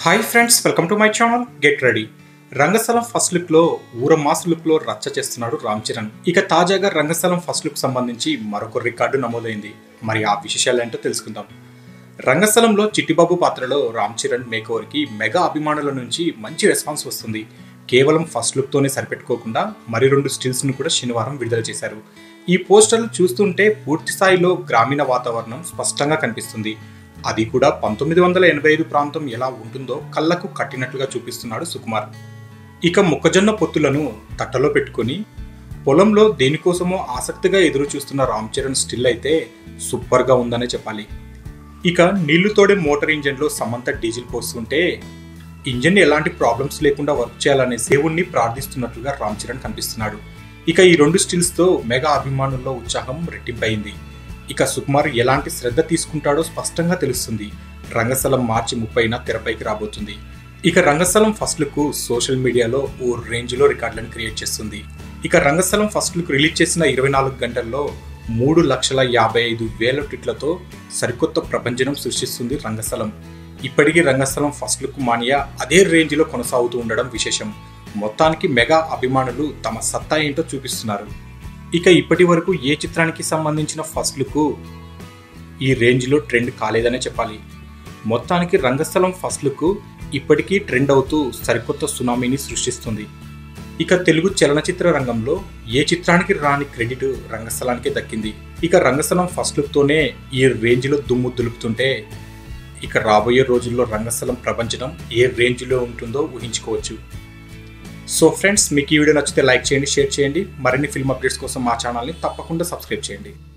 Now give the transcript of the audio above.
Hi friends, welcome to my channel. Get ready. Rangasthalam first look లో mass look లో రచ్చ చేస్తున్నాడు రామ్ చరణ్. ఇక తాజాగా రంగస్థలం ఫస్ట్ లుక్ సంబంధించి మరొక రికార్డు నమోదైంది. మరి ఆ విశేషాలు ఏంటో తెలుసుకుందాం. రంగస్థలంలో చిట్టిబాబు పాత్రలో రామ్ చరణ్ మేకోవర్ కి మెగా అభిమానుల నుంచి మంచి రెస్పాన్స్ వస్తుంది. కేవలం ఫస్ట్ లుక్ తోనే సరిపెట్టుకోకుండా మరి 2 స్టిల్స్ ను కూడా శనివారం విడుదల చేశారు. ఈ పోస్టర్లు చూస్తుంటే పూర్తి స్థాయిలో గ్రామీణ వాతావరణం స్పష్టంగా కనిపిస్తుంది. అది కూడా 1985 ప్రాంతం ఎలా ఉంటుందో కళ్ళకు కట్టినట్లుగా చూపిస్తున్నాడు సుకుమార్. ఇక మొక్కజొన్న పొత్తులను తట్టలో పెట్టుకుని పొలంలో దేనికోసమో ఆసక్తిగా ఎదురు చూస్తున్న రామ్ చరణ్ స్టిల్ అయితే సూపర్ గా ఉందనే చెప్పాలి. ఇక నీళ్లు తోడే మోటార్ ఇంజన్ లో సమంత డీజిల్ పోస్తుంటే ఇంజన్ ఎలాంటి ప్రాబ్లమ్స్ లేకుండా వర్క్ చేయాలనే దేవుణ్ణి ప్రార్థిస్తున్నట్లుగా రామ్ చరణ్ కనిపిస్తున్నాడు. ఇక ఈ 2 స్టిల్స్ తో మెగా అభిమానుల్లో ఉత్సాహం రెట్టింపైంది. ఇక సుకుమార్ ఎలాంటి శ్రద్ధ తీసుకుంటాడో స్పష్టంగా తెలుస్తుంది. రంగస్థలం మార్చి 30న తెరపైకి రాబోతుంది. ఇక రంగస్థలం ఫస్ట్ లుక్ సోషల్ మీడియాలో ఓ రేంజ్ లో రికార్డులను క్రియేట్ చేస్తుంది. ఇక రంగస్థలం ఫస్ట్ లుక్ రిలీజ్ చేసిన 24 గంటల్లో 3,55,000 ట్వీట్లతో సరికొత్త ప్రపంచం సృష్టిస్తుంది రంగస్థలం. ఇప్పటికీ రంగస్థలం ఫస్ట్ లుక్ మానియా అదే రేంజ్ లో కొనసాగుతూ ఉండడం విశేషం. మొత్తానికి మెగా అభిమానులు తమ సత్తా ఏంటో చూపిస్తున్నారు. ఇక ఇప్పటి వరకు ఏ చిత్రానికి సంబంధించిన ఫస్ట్ లుక్ ఈ రేంజ్ లో ట్రెండ్ కాలేదనే చెప్పాలి. మొత్తానికి రంగస్థలం ఫస్ట్ లుక్ ఇప్పటికీ ట్రెండ్ అవుతూ సరికొత్త సునామీని సృష్టిస్తుంది. ఇక తెలుగు చలనచిత్ర రంగంలో ఏ చిత్రానికి రాని క్రెడిట్ రంగస్థలానికే దక్కింది. ఇక రంగస్థలం ఫస్ట్ లుక్ తోనే ఈ రేంజ్ లో దుమ్ము దులుపుతుంటే ఇక రాబోయే రోజుల్లో రంగస్థలం ప్రపంచం ఏ రేంజ్ లో ఉంటుందో ఊహించుకోవచ్చు. సో ఫ్రెండ్స్, మీకు ఈ వీడియో నచ్చితే లైక్ చేయండి, షేర్ చేయండి. మరిన్ని ఫిల్మ్ అప్డేట్స్ కోసం మా ఛానల్ని తప్పకుండా సబ్స్క్రైబ్ చేయండి.